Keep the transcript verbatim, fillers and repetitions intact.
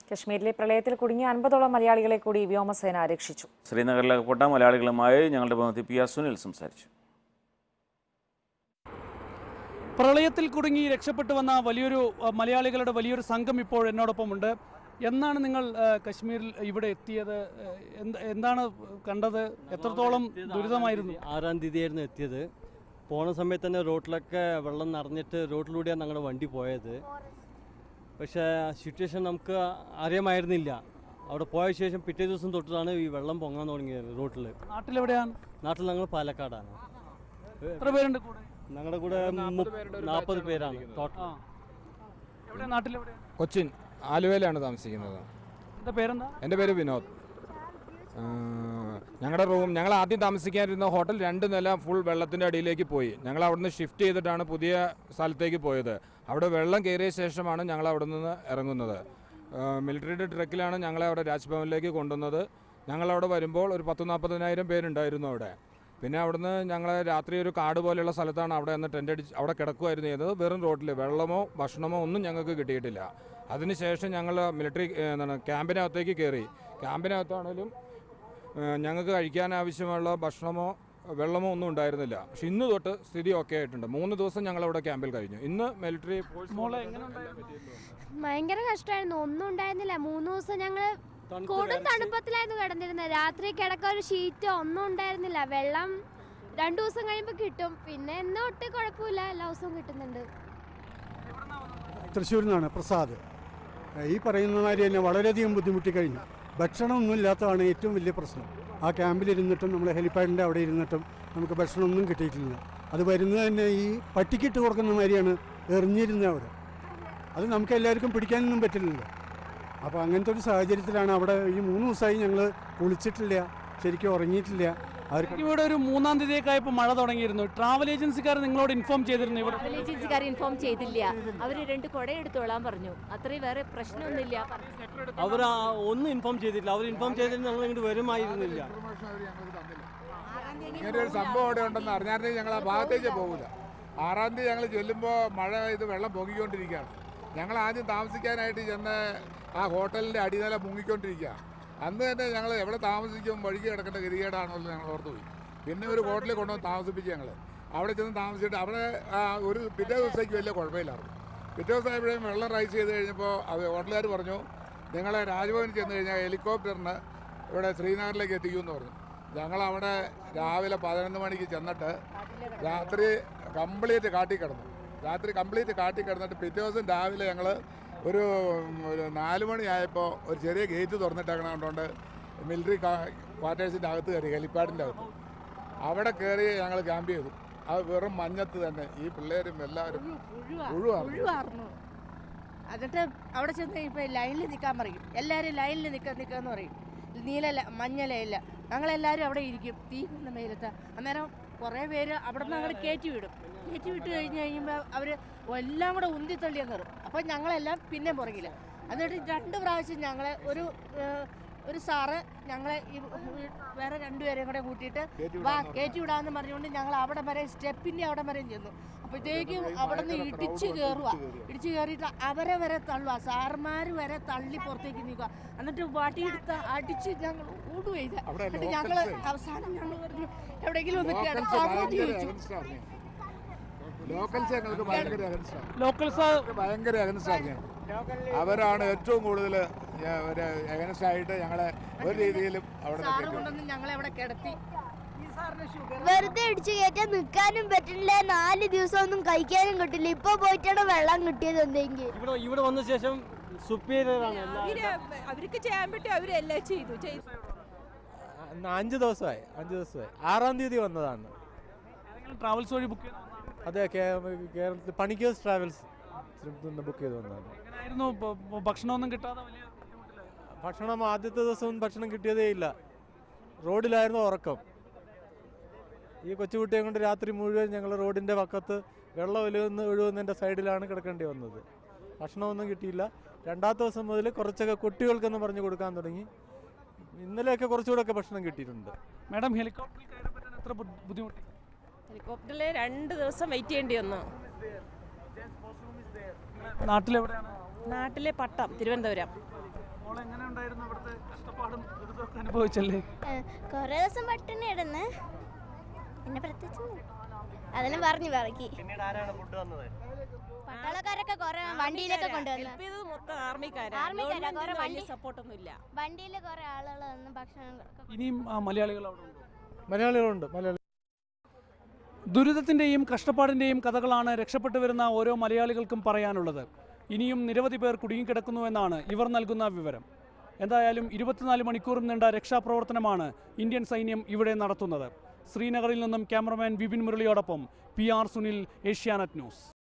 കശ്മീരിലെ പ്രളയത്തിൽ കുടുങ്ങിയ അൻപതോളം മലയാളികളെ കൂടി വ്യോമസേന രക്ഷിച്ചു. ശ്രീനഗറിലകപ്പെട്ട മലയാളികളുമായി ഞങ്ങളുടെ പ്രതിനിധി പി ആർ സുനിൽ സംസാരിച്ചു. പ്രളയത്തിൽ കുടുങ്ങി രക്ഷപ്പെട്ടു വന്ന വലിയൊരു മലയാളികളുടെ വലിയൊരു സംഘം ഇപ്പോൾ എന്നോടൊപ്പമുണ്ട്. എന്നാണ് നിങ്ങൾ കശ്മീരിൽ ഇവിടെ എത്തിയത്? എന്താണ് കണ്ടത്? എത്രത്തോളം ദുരിതമായിരുന്നു? ആറാം തീയതിയായിരുന്നു എത്തിയത്. പോണ സമയത്ത് തന്നെ റോഡിലൊക്കെ വെള്ളം നിറഞ്ഞിട്ട് റോഡിലൂടെയാണ് ഞങ്ങളുടെ വണ്ടി പോയത്. പക്ഷേ സിറ്റുവേഷൻ നമുക്ക് അറിയാമായിരുന്നില്ല. അവിടെ പോയ ശേഷം പിറ്റേ ദിവസം തൊട്ടാണ് ഈ വെള്ളം പൊങ്ങാൻ തുടങ്ങിയത് റോഡിൽ. നാട്ടിലെവിടെയാണ്? നാട്ടിൽ ഞങ്ങൾ പാലക്കാടാണ്. എത്ര പേരുണ്ട് കൂടെ? ഞങ്ങളുടെ കൂടെ നാൽപ്പത് പേരാണ് ടോട്ടൽ. കൊച്ചിൻ ആലുവയിലാണ് താമസിക്കുന്നത്. എൻ്റെ പേരെന്താ? എൻ്റെ പേര് വിനോദ്. ഞങ്ങളുടെ റൂം ഞങ്ങൾ ആദ്യം താമസിക്കാനിരുന്ന ഹോട്ടൽ രണ്ട് നില ഫുൾ വെള്ളത്തിൻ്റെ അടിയിലേക്ക് പോയി. ഞങ്ങൾ അവിടുന്ന് ഷിഫ്റ്റ് ചെയ്തിട്ടാണ് പുതിയ സ്ഥലത്തേക്ക് പോയത്. അവിടെ വെള്ളം കയറിയ ശേഷമാണ് ഞങ്ങൾ അവിടെ നിന്ന് ഇറങ്ങുന്നത്. മിലിറ്ററിയുടെ ട്രക്കിലാണ് ഞങ്ങളെ അവിടെ രാജ്ഭവനിലേക്ക് കൊണ്ടുവന്നത്. ഞങ്ങളവിടെ വരുമ്പോൾ ഒരു പത്ത് നാൽപ്പതിനായിരം പേരുണ്ടായിരുന്നു അവിടെ. പിന്നെ അവിടുന്ന് ഞങ്ങൾ രാത്രി ഒരു കാട് പോലെയുള്ള സ്ഥലത്താണ് അവിടെ നിന്ന് ടെൻ്റ് അടിച്ച് അവിടെ കിടക്കുമായിരുന്നു ചെയ്തത്. വെറും റോഡിൽ വെള്ളമോ ഭക്ഷണമോ ഒന്നും ഞങ്ങൾക്ക് കിട്ടിയിട്ടില്ല. അതിനുശേഷം ഞങ്ങൾ മിലിറ്ററി എന്താണ് ക്യാമ്പിനകത്തേക്ക് കയറി. ക്യാമ്പിനകത്താണെങ്കിലും ഞങ്ങൾക്ക് കഴിക്കാൻ ആവശ്യമുള്ള ഭക്ഷണമോ വെള്ളമോ ഒന്നും ഉണ്ടായിരുന്നില്ല. പക്ഷെ ഇന്ന് തൊട്ട് സ്ഥിതി ഓക്കെ ആയിട്ടുണ്ട്. മൂന്ന് ദിവസം ഞങ്ങളവിടെ ക്യാമ്പിൽ കഴിഞ്ഞു. ഇന്ന് മിലിറ്ററി ഭയങ്കര കഷ്ടമായിരുന്നു. ഒന്നും ഉണ്ടായിരുന്നില്ല. മൂന്ന് ദിവസം ഞങ്ങൾ കൊടും തണുപ്പത്തിലായിരുന്നു കിടന്നിരുന്നത്. രാത്രി കിടക്കാൻ ഒരു ഷീറ്റോ ഒന്നും ഉണ്ടായിരുന്നില്ല. വെള്ളം രണ്ടു ദിവസം കഴിയുമ്പോൾ കിട്ടും. പിന്നെ എന്ന് തൊട്ട് കുഴപ്പമില്ല, എല്ലാ ദിവസവും കിട്ടുന്നുണ്ട്. തൃശ്ശൂരിൽ നിന്നാണ് പ്രസാദ്. ഈ പറയുന്ന മാതിരി തന്നെ വളരെയധികം ബുദ്ധിമുട്ടി കഴിഞ്ഞു. ഭക്ഷണമൊന്നും ഇല്ലാത്തതാണ് ഏറ്റവും വലിയ പ്രശ്നം. ആ ക്യാമ്പിലിരുന്നിട്ടും നമ്മൾ ഹെലിപ്പാഡിൻ്റെ അവിടെ ഇരുന്നിട്ടും നമുക്ക് ഭക്ഷണമൊന്നും കിട്ടിയിട്ടില്ല. അത് വരുന്നത് തന്നെ ഈ പട്ടിക്കിട്ട് കൊടുക്കുന്ന മാതിരിയാണ് എറിഞ്ഞിരുന്നത് അവിടെ. അത് നമുക്ക് എല്ലാവർക്കും പിടിക്കാനൊന്നും പറ്റില്ലല്ലോ. അപ്പോൾ അങ്ങനത്തെ ഒരു സാഹചര്യത്തിലാണ് അവിടെ ഈ മൂന്ന് ദിവസമായി ഞങ്ങൾ കുളിച്ചിട്ടില്ല, ശരിക്കും ഉറങ്ങിയിട്ടില്ല. ഇവിടെ ഒരു മൂന്നാം തീയതിയൊക്കെയായപ്പോൾ മഴ തുടങ്ങിയിരുന്നു. ട്രാവൽ ഏജൻസിക്കാർ നിങ്ങളോട് ഇൻഫോം ചെയ്തിരുന്നു? ഇവിടെ ട്രാവൽ ഏജൻസിക്കാർ ഇൻഫോം ചെയ്തില്ല. അവർ രണ്ട് കുട എടുത്തോളാൻ പറഞ്ഞു. അത്രയും വേറെ പ്രശ്നമൊന്നുമില്ല. അവർ ഒന്നും ഇൻഫോം ചെയ്തിട്ടില്ല. അവർ ഇൻഫോം ചെയ്തിട്ട് ഞങ്ങൾ ഇങ്ങോട്ട് വരുമായിരുന്നില്ല. ഇങ്ങനെ ഒരു സംഭവം അവിടെ ഉണ്ടെന്ന് അറിഞ്ഞാൽ ഞങ്ങൾ ആ ഭാഗത്തേക്ക് പോകില്ല. ആറാം തീയതി ഞങ്ങൾ ചെല്ലുമ്പോൾ മഴ ഇത് വെള്ളം പൊങ്ങിക്കൊണ്ടിരിക്കുകയാണ്. ഞങ്ങൾ ആദ്യം താമസിക്കാനായിട്ട് ചെന്ന ആ ഹോട്ടലിൻ്റെ അടിനില മുങ്ങിക്കൊണ്ടിരിക്കുക. അന്ന് തന്നെ ഞങ്ങൾ എവിടെ താമസിക്കും വഴിക്ക് കിടക്കേണ്ട ഗതികേടാണല്ലോ ഞങ്ങൾ ഓർത്തു പോയി. പിന്നെ ഒരു ഹോട്ടലിൽ കൊണ്ടുവന്ന് താമസിപ്പിച്ച് ഞങ്ങൾ അവിടെ ചെന്ന് താമസിച്ചിട്ട് അവിടെ ഒരു പിറ്റേ ദിവസത്തേക്ക് വലിയ കുഴപ്പമില്ലായിരുന്നു. പിറ്റേ ദിവസമായപ്പോഴേക്കും വെള്ളം റൈസ് ചെയ്ത് കഴിഞ്ഞപ്പോൾ അത് ഹോട്ടലുകാർ പറഞ്ഞു നിങ്ങളെ രാജ്ഭവനിൽ ചെന്ന് കഴിഞ്ഞാൽ ഹെലികോപ്റ്ററിന് ഇവിടെ ശ്രീനഗറിലേക്ക് എത്തിക്കുമെന്ന് പറഞ്ഞു. ഞങ്ങളവിടെ രാവിലെ പതിനൊന്ന് മണിക്ക് ചെന്നിട്ട് രാത്രി കംപ്ലീറ്റ് കാട്ടി കിടന്നു. രാത്രി കംപ്ലീറ്റ് കാട്ടി കിടന്നിട്ട് പിറ്റേ ദിവസം രാവിലെ ഞങ്ങൾ ഒരു ഒരു നാല് മണിയായപ്പോൾ ഒരു ചെറിയ ഗേറ്റ് തുറന്നിട്ടേക്കണ കൊണ്ടുകൊണ്ട് മിലിറ്ററി ക്വാർട്ടേഴ്സിൻ്റെ അകത്ത് കയറി, ഹെലിപ്പാഡിൻ്റെ അകത്ത്. അവിടെ കയറി ഞങ്ങൾ ക്യാമ്പ് ചെയ്തു. അത് വെറും മഞ്ഞത്ത് തന്നെ ഈ പിള്ളേരും എല്ലാവരും ഒഴിവായിരുന്നു. എന്നിട്ട് അവിടെ ചെന്ന് കഴിയുമ്പോൾ ലൈനിൽ നിൽക്കാൻ പറയും. എല്ലാവരും ലൈനിൽ നിൽക്കാൻ നിൽക്കാന്ന് പറയും. നീല മഞ്ഞലയില്ല. ഞങ്ങളെല്ലാവരും അവിടെ ഇരിക്കും തീക്കുന്ന വെയിലത്ത്. അന്നേരം കുറേ പേര് അവിടെ നിന്ന് അങ്ങോട്ട് കയറ്റി വിടും. കയറ്റി വിട്ട് കഴിഞ്ഞ് കഴിയുമ്പോൾ അവർ എല്ലാം കൂടെ ഉന്തിത്തള്ളി അങ്ങ് കയറും. അപ്പോൾ ഞങ്ങളെല്ലാം പിന്നെ പുറകില്ല. എന്നിട്ട് രണ്ട് പ്രാവശ്യം ഞങ്ങളെ ഒരു ഒരു സാറ് ഞങ്ങളെ ഈ വേറെ രണ്ടുപേരെയും കൂടെ കൂട്ടിയിട്ട് വാ കയറ്റി വിടാമെന്ന് പറഞ്ഞുകൊണ്ട് ഞങ്ങൾ അവിടെ വരെ സ്റ്റെപ്പിൻ്റെ അവിടെ വരെയും ചെന്നു. അപ്പോഴത്തേക്കും അവിടെ നിന്ന് ഇടിച്ച് കയറുക. ഇടിച്ച് കയറിയിട്ട് അവരെ വരെ തള്ളുക. സാറുമാർ വരെ തള്ളി പുറത്തേക്ക് നിൽക്കുക. എന്നിട്ട് വടിയെടുത്ത് അടിച്ച് ഞങ്ങൾ ഓടുകയില്ല. എന്നിട്ട് ഞങ്ങൾ അവസാനം ഞങ്ങൾ പറഞ്ഞു എവിടെയെങ്കിലും ഒന്ന് കിടക്കാമോ ചോദിച്ചു. ലോക്കൽസ് ഞങ്ങൾക്ക് ഭയങ്കര ലോക്കൽസ് ഭയങ്കര അഗൻസ്റ്റാണ്. അവരാണ് ഏറ്റവും കൂടുതൽ അഗൻസ്റ്റായിട്ട് ഞങ്ങളെ ഒരു രീതിയിലും അവിടെ ഞങ്ങളെ അവിടെ കിടത്തി. വെറുതെ ഇടിച്ചു കയറ്റാൻ നിൽക്കാനും പറ്റില്ല. നാല് ദിവസം ഒന്നും കഴിക്കാനും കിട്ടില്ല. ഇപ്പൊ പോയിട്ടാണ് വെള്ളം കിട്ടിയത്. എന്തെങ്കിലും ഇവിടെ ഇവിടെ വന്ന ശേഷം സുപ്പീരിയറാണ് അവർക്ക് ചെയ്യാൻ പറ്റും. അവരെല്ലാം ചെയ്തു. അഞ്ച് ദിവസമായി അഞ്ച് ദിവസമായി ആറാം തീയതി വന്നതാണ്. ട്രാവൽസ് വഴി ബുക്ക്? അതെ, കേരളത്തിൽ പണിക്കേഴ്സ് ട്രാവൽസ് ബുക്ക് ചെയ്ത് വന്നതാണ്. ഭക്ഷണമൊന്നും കിട്ടാതെ ഭക്ഷണം ആദ്യത്തെ ദിവസം ഭക്ഷണം കിട്ടിയതേ ഇല്ല. റോഡിലായിരുന്നു ഉറക്കം. ഈ കൊച്ചുകുട്ടിയെ കൊണ്ട് രാത്രി മുഴുവൻ ഞങ്ങൾ റോഡിൻ്റെ പക്കത്ത് വെള്ളം ഒഴുകുന്ന ഒഴുകുന്നതിൻ്റെ സൈഡിലാണ് കിടക്കേണ്ടി വന്നത്. ഭക്ഷണമൊന്നും കിട്ടിയില്ല. രണ്ടാമത്തെ ദിവസം മുതൽ കുറച്ചൊക്കെ കുട്ടികൾക്കെന്ന് പറഞ്ഞ് കൊടുക്കാൻ തുടങ്ങി. ഇന്നലെയൊക്കെ കുറച്ചുകൂടെയൊക്കെ ഭക്ഷണം കിട്ടിയിട്ടുണ്ട്. മാഡം, ഹെലികോപ്റ്ററിൽ കയറാൻ പറ്റാൻ എത്ര ബുദ്ധിമുട്ടി? ഹെലികോപ്റ്ററിൽ രണ്ട് ദിവസം വെയിറ്റ് ചെയ്യേണ്ടി വന്നു. നാട്ടിലെവിടെയാണ്? നാട്ടിലെ പട്ടം, തിരുവനന്തപുരം. അനുഭവിച്ചല്ലേ? കുറേ ദിവസം പട്ടിണി ഇടുന്ന് പിന്നെ പ്രത്യേകിച്ച് അതിനെ പറഞ്ഞു പറക്കി പട്ടാളക്കാരൊക്കെ കുറെ വണ്ടിയിലൊക്കെ കൊണ്ടുവന്നു. മൊത്തം ആർമിക്കാരാ. ആർമിക്കാരാ, കുറെ വണ്ടി സപ്പോർട്ടൊന്നും ഇല്ല. വണ്ടിയിൽ കുറെ ആളുകൾ വന്ന് ഭക്ഷണം കൊടുക്കും. ഇനിയും ആ, മലയാളികൾ അവിടെ ഉണ്ടോ? മലയാളികളുണ്ട്. മലയാളി ദുരിതത്തിൻ്റെയും കഷ്ടപ്പാടിൻ്റെയും കഥകളാണ് രക്ഷപ്പെട്ടു വരുന്ന ഓരോ മലയാളികൾക്കും പറയാനുള്ളത്. ഇനിയും നിരവധി പേർ കുടുങ്ങിക്കിടക്കുന്നുവെന്നാണ് ഇവർ നൽകുന്ന വിവരം. എന്തായാലും ഇരുപത്തിനാല് മണിക്കൂറും നീണ്ട രക്ഷാപ്രവർത്തനമാണ് ഇന്ത്യൻ സൈന്യം ഇവിടെ നടത്തുന്നത്. ശ്രീനഗറിൽ നിന്നും ക്യാമറമാൻ വിപിൻ മുരളിയോടൊപ്പം P R Sunil, Asianet news.